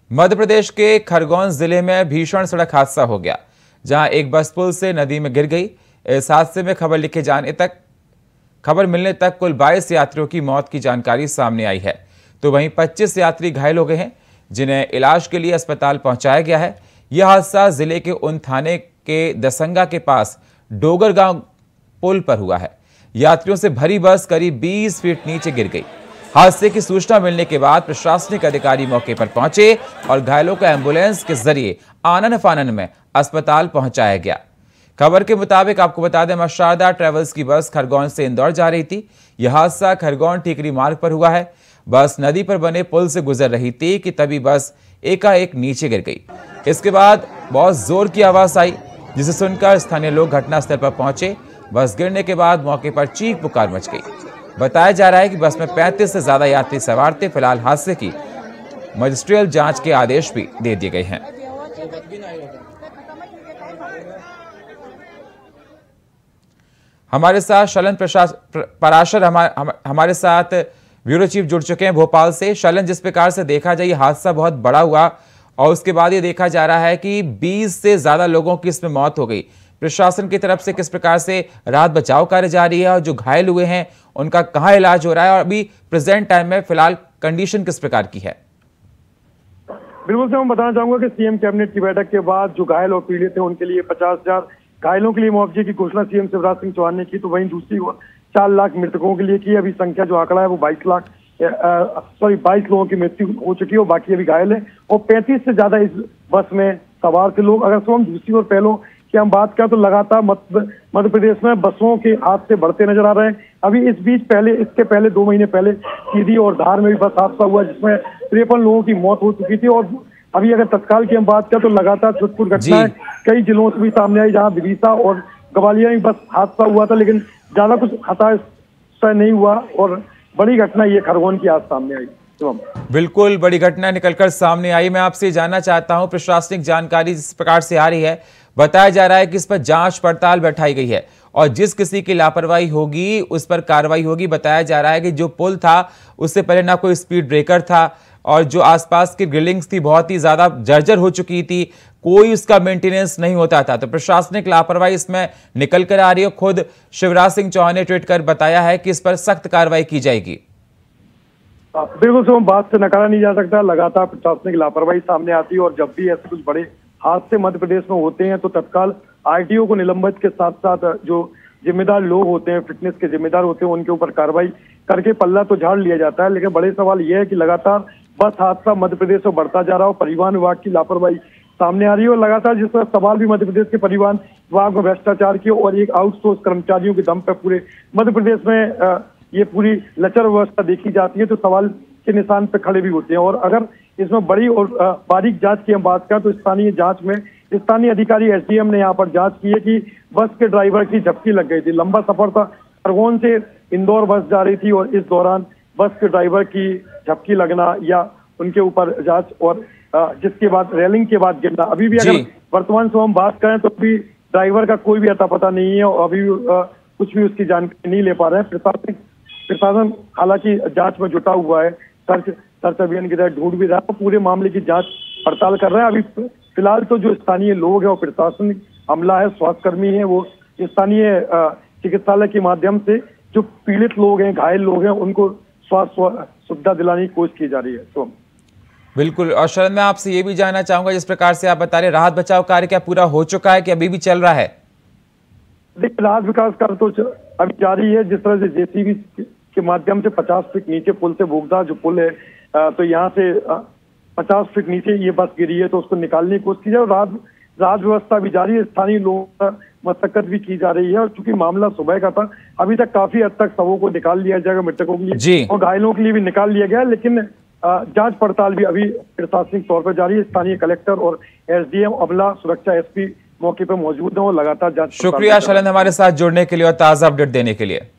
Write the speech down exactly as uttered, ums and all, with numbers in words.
मध्य प्रदेश के खरगोन जिले में भीषण सड़क हादसा हो गया, जहां एक बस पुल से नदी में गिर गई। इस हादसे में खबर लिखे जाने तक खबर मिलने तक कुल बाईस यात्रियों की मौत की जानकारी सामने आई है, तो वहीं पच्चीस यात्री घायल हो गए हैं, जिन्हें इलाज के लिए अस्पताल पहुंचाया गया है। यह हादसा जिले के उन थाने के दसंगा के पास डोगर गांव पुल पर हुआ है। यात्रियों से भरी बस करीब बीस फीट नीचे गिर गई। हादसे की सूचना मिलने के बाद प्रशासनिक अधिकारी मौके पर पहुंचे और घायलों को एम्बुलेंस के जरिए आनन फानन में अस्पताल पहुंचाया गया। खबर के मुताबिक आपको बता दें, मशारदा ट्रेवल्स की बस खरगोन से इंदौर जा रही थी। यह हादसा खरगोन टीकरी मार्ग पर हुआ है। बस नदी पर बने पुल से गुजर रही थी कि तभी बस एकाएक नीचे गिर गई। इसके बाद बहुत जोर की आवाज आई, जिसे सुनकर स्थानीय लोग घटनास्थल पर पहुंचे। बस गिरने के बाद मौके पर चीख पुकार मच गई। बताया जा रहा है कि बस में पैंतीस से ज्यादा यात्री सवार थे। फिलहाल हादसे की मजिस्ट्रियल जांच के आदेश भी दे दिए गए हैं। हमारे साथ शलन पराशर हमारे हम, हमारे साथ ब्यूरो चीफ जुड़ चुके हैं भोपाल से। शलन, जिस प्रकार से देखा जाए हादसा बहुत बड़ा हुआ और उसके बाद ये देखा जा रहा है कि बीस से ज्यादा लोगों की इसमें मौत हो गई। प्रशासन की तरफ से किस प्रकार से राहत बचाव कार्य जारी है और जो घायल हुए हैं उनका कहां इलाज हो रहा है, और अभी प्रेजेंट टाइम में फिलहाल कंडीशन किस प्रकार की है? बिल्कुल से मैं बताना चाहूंगा कि सीएम कैबिनेट की बैठक के बाद जो घायल और पीड़ित थे उनके लिए पचास हजार घायलों के लिए मुआवजे की घोषणा सीएम शिवराज सिंह चौहान ने की, तो वहीं दूसरी ओर चार लाख मृतकों के लिए की। अभी संख्या जो आंकड़ा है वो बाईस लाख सॉरी बाईस लोगों की मृत्यु हो चुकी है और बाकी अभी घायल है और पैंतीस से ज्यादा इस बस में सवार थे लोग। अगर हम दूसरी ओर पहलों की हम बात करें तो लगातार मध्य प्रदेश में बसों के हादसे बढ़ते नजर आ रहे हैं। अभी इस बीच पहले इसके पहले दो महीने पहले सीधी और धार में भी बस हादसा हुआ, जिसमें तिरपन लोगों की मौत हो चुकी थी। और अभी अगर तत्काल की हम बात करें तो लगातार छुटपुट घटनाएं कई जिलों से भी सामने आई, जहां विदिशा और ग्वालियर में बस हादसा हुआ था, लेकिन ज्यादा कुछ हताश नहीं हुआ और बड़ी घटना ये खरगोन की आज सामने आई। तो बिल्कुल बड़ी घटना निकलकर सामने आई। मैं आपसे जानना चाहता हूं, प्रशासनिक जानकारी जिस प्रकार से आ रही है, बताया जा रहा है कि इस पर जांच पड़ताल बैठाई गई है और जिस किसी की लापरवाही होगी उस पर कार्रवाई होगी। बताया जा रहा है कि जो पुल था उससे पहले ना कोई स्पीड ब्रेकर था और जो आसपास की बिल्डिंग्स थी बहुत ही ज्यादा जर्जर हो चुकी थी, कोई उसका मेंटेनेंस नहीं होता था। तो प्रशासनिक लापरवाही इसमें निकल कर आ रही है। खुद शिवराज सिंह चौहान ने ट्वीट कर बताया है कि इस पर सख्त कार्रवाई की जाएगी। बिल्कुल से बात से नकारा नहीं जा सकता। लगातार प्रशासनिक लापरवाही सामने आती है और जब भी ऐसे कुछ बड़े हादसे मध्य प्रदेश में होते हैं तो तत्काल आरटीओ को निलंबित के साथ साथ जो जिम्मेदार लोग होते हैं, फिटनेस के जिम्मेदार होते हैं, उनके ऊपर कार्रवाई करके पल्ला तो झाड़ लिया जाता है। लेकिन बड़े सवाल यह है कि लगातार बस हादसा मध्य प्रदेश में बढ़ता जा रहा हो, परिवहन विभाग की लापरवाही सामने आ रही है और लगातार जिस पर सवाल भी मध्य प्रदेश के परिवहन विभाग में भ्रष्टाचार की और एक आउटसोर्स कर्मचारियों के दम पर पूरे मध्य प्रदेश में ये पूरी लचर व्यवस्था देखी जाती है, तो सवाल के निशान पर खड़े भी होते हैं। और अगर इसमें बड़ी और बारीक जांच की हम बात करें तो स्थानीय जांच में स्थानीय अधिकारी एसडीएम ने यहाँ पर जांच की है कि बस के ड्राइवर की झपकी लग गई थी। लंबा सफर था, खरगोन से इंदौर बस जा रही थी और इस दौरान बस के ड्राइवर की झपकी लगना या उनके ऊपर जांच और जिसके बाद रेलिंग के बाद गिरना। अभी भी अगर वर्तमान से हम बात करें तो अभी ड्राइवर का कोई भी अता पता नहीं है और अभी कुछ भी उसकी जानकारी नहीं ले पा रहे हैं। प्रशासन प्रशासन हालांकि जांच में जुटा हुआ है, सर्च सर्च अभियान की तरह ढूंढ भी रहा है, पूरे मामले की जांच पड़ताल कर रहा है। अभी फिलहाल तो जो स्थानीय लोग हैं वो प्रशासनिक अमला है, स्वास्थ्यकर्मी है, वो स्थानीय चिकित्सालय के माध्यम से जो पीड़ित लोग हैं, घायल लोग हैं, उनको स्वास्थ्य सुविधा दिलाने की कोशिश की जा रही है। तो बिल्कुल। और शरण, मैं आपसे ये भी जानना चाहूंगा, जिस प्रकार से आप बता रहे राहत बचाव कार्य क्या पूरा हो चुका है कि अभी भी चल रहा है? देखिए, राहत विकास कार्य तो अभी जारी है। जिस तरह से जेसीबी के माध्यम से पचास फीट नीचे पुल से बोगदा जो पुल है, तो यहाँ से पचास फीट नीचे ये बस गिरी है, तो उसको निकालने की कोशिश की जाए और राहत राहत व्यवस्था भी जारी है। स्थानीय लोगों का मशक्कत भी की जा रही है और चूंकि मामला सुबह का था, अभी तक काफी हद तक सबों को निकाल लिया जाएगा, मृतकों के लिए और घायलों के लिए भी निकाल लिया गया। लेकिन जांच पड़ताल भी अभी प्रशासनिक तौर पर जारी है। स्थानीय कलेक्टर और एसडीएम, अमला, सुरक्षा एसपी मौके पर मौजूद है और लगातार जांच। शुक्रिया शलन, हमारे साथ जुड़ने के लिए और ताजा अपडेट देने के लिए।